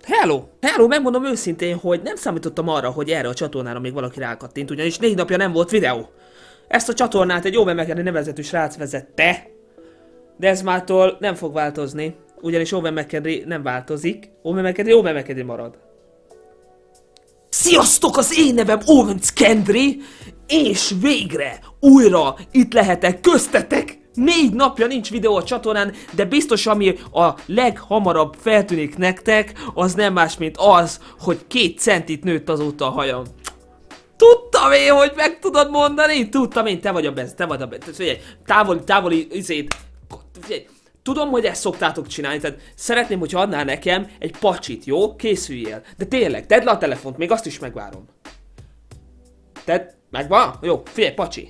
Hello! Hello, megmondom őszintén, hogy nem számítottam arra, hogy erre a csatornára még valaki rákattint, ugyanis 4 napja nem volt videó. Ezt a csatornát egy Owen McKenry nevezetű srác vezette, de ez mától nem fog változni, ugyanis Owen McKenry nem változik, Owen McKenry marad. Sziasztok, az én nevem Owen McKenry, és végre újra itt lehetek köztetek! 4 napja nincs videó a csatornán, de biztos ami a leghamarabb feltűnik nektek, az nem más, mint az, hogy 2 centit nőtt azóta a hajam. Tudtam én, hogy meg tudod mondani? Tudtam én, te vagy a best, te vagy a best. Figyelj, távoli izét. Figyelj, tudom, hogy ezt szoktátok csinálni, tehát szeretném, hogyha adnál nekem egy pacsit, jó? Készüljél. De tényleg, tedd le a telefont, még azt is megvárom. Tedd, megvan? Jó, figyelj, pacsi.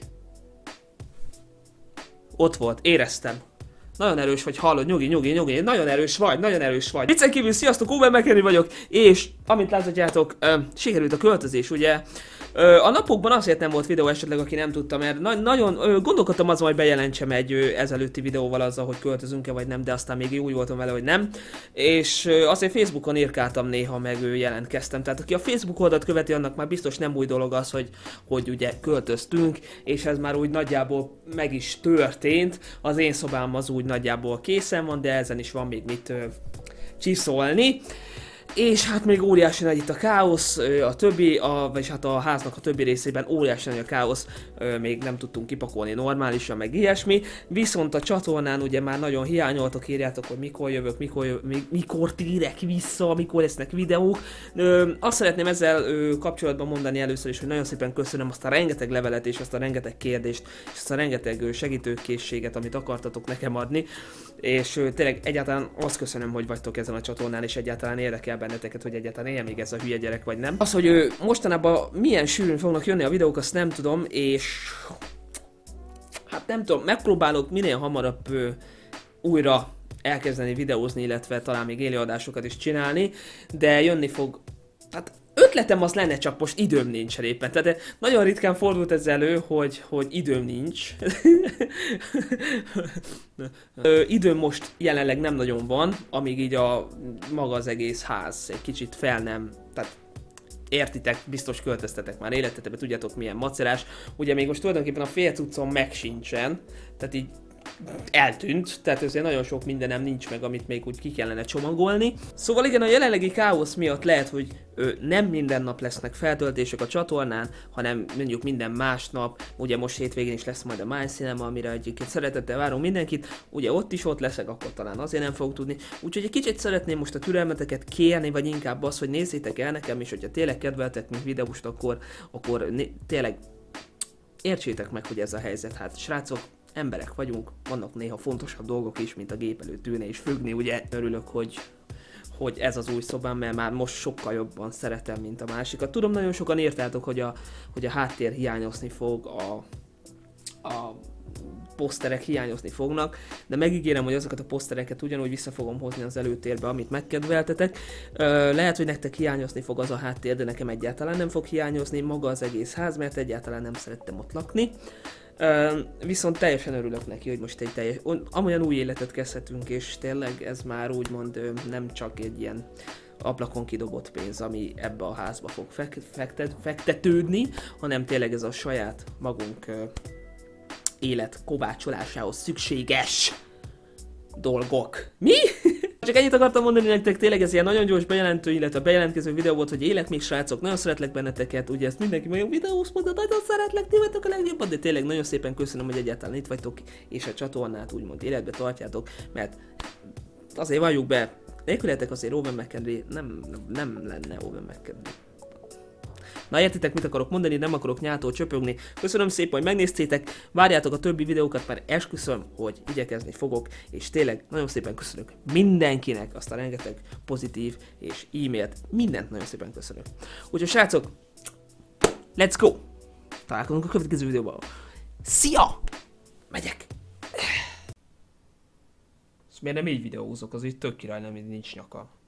Ott volt, éreztem. Nagyon erős vagy, hallod, nyugi, nagyon erős vagy. Viccen kívül, sziasztok, Owen McKenry vagyok, és amint láthatjátok, sikerült a költözés, ugye. A napokban azért nem volt videó esetleg, aki nem tudta, mert nagyon gondolkodtam azon, hogy bejelentsem egy ezelőtti videóval azzal, hogy költözünk-e vagy nem, de aztán még úgy voltam vele, hogy nem. És azért Facebookon írkáltam néha, meg jelentkeztem. Tehát aki a Facebook oldalt követi, annak már biztos nem új dolog az, hogy ugye költöztünk, és ez már úgy nagyjából meg is történt. Az én szobám az úgy nagyjából készen van, de ezen is van még mit csiszolni. És hát még óriási nagy itt a káosz, vagyis hát a háznak a többi részében óriási nagy a káosz, még nem tudtunk kipakolni normálisan, meg ilyesmi. Viszont a csatornán ugye már nagyon hiányoltok, írjátok, hogy mikor jövök, mikor térek vissza, mikor lesznek videók. Azt szeretném ezzel kapcsolatban mondani először is, hogy nagyon szépen köszönöm azt a rengeteg levelet és azt a rengeteg kérdést, és azt a rengeteg segítőkészséget, amit akartatok nekem adni. És tényleg egyáltalán azt köszönöm, hogy vagytok ezen a csatornán, és egyáltalán érdekel benneteket, hogy egyáltalán éljen még ez a hülye gyerek, vagy nem. Az, hogy mostanában milyen sűrűn fognak jönni a videók, azt nem tudom, és hát nem tudom, megpróbálok minél hamarabb újra elkezdeni videózni, illetve talán még élő adásokat is csinálni, de jönni fog, hát ötletem az lenne, csak most időm nincs éppen. Tehát nagyon ritkán fordult ez elő, hogy időm nincs. Időm most jelenleg nem nagyon van, amíg így maga az egész ház egy kicsit fel nem, tehát értitek, biztos költöztetek már életetekbe, tudjátok milyen macerás. Ugye még most tulajdonképpen a fél cuccom meg sincsen, tehát így eltűnt, tehát azért nagyon sok mindenem nincs meg, amit még úgy ki kellene csomagolni. Szóval igen, a jelenlegi káosz miatt lehet, hogy nem minden nap lesznek feltöltések a csatornán, hanem mondjuk minden másnap. Ugye most hétvégén is lesz majd a My Cinema, amire egyébként szeretettel várunk mindenkit. Ugye ott leszek, akkor talán azért nem fogok tudni. Úgyhogy egy kicsit szeretném most a türelmeteket kérni, vagy inkább az, hogy nézzétek el nekem, és hogyha tényleg kedveltek, mint videóst, akkor tényleg értsétek meg, hogy ez a helyzet. Hát srácok, emberek vagyunk, vannak néha fontosabb dolgok is, mint a gép előtt ülni és függni, ugye örülök, hogy ez az új szobám, mert már most sokkal jobban szeretem, mint a másikat. Tudom, nagyon sokan írtátok, hogy a háttér hiányozni fog, a poszterek hiányozni fognak, de megígérem, hogy azokat a posztereket ugyanúgy vissza fogom hozni az előtérbe, amit megkedveltetek. Lehet, hogy nektek hiányozni fog az a háttér, de nekem egyáltalán nem fog hiányozni maga az egész ház, mert egyáltalán nem szerettem ott lakni. Viszont teljesen örülök neki, hogy most egy amolyan új életet kezdhetünk, és tényleg ez már úgymond nem csak egy ilyen ablakon kidobott pénz, ami ebbe a házba fog fektetődni, hanem tényleg ez a saját magunk élet kovácsolásához szükséges dolgok. Mi? Csak ennyit akartam mondani nektek, tényleg ez ilyen nagyon gyors bejelentő, illetve bejelentkező videó volt, hogy élek még srácok, nagyon szeretlek benneteket, ugye ezt mindenki mondja, videósz mondta, nagyon szeretlek, ti vagytok a legjobban, de tényleg nagyon szépen köszönöm, hogy egyáltalán itt vagytok, és a csatornát úgymond életbe tartjátok, mert azért valljuk be, nélkületek azért Owen McKenry nem lenne Owen McKenry. Na értitek, mit akarok mondani, nem akarok nyától csöpögni. Köszönöm szépen, hogy megnéztétek, várjátok a többi videókat, mert esküszöm, hogy igyekezni fogok, és tényleg nagyon szépen köszönök mindenkinek azt a rengeteg pozitív és e-mailt, mindent nagyon szépen köszönök. Úgyhogy srácok, let's go! Találkozunk a következő videóban. Szia! Megyek! Ezt miért nem így videózok, az így tök király, nem így nincs nyaka.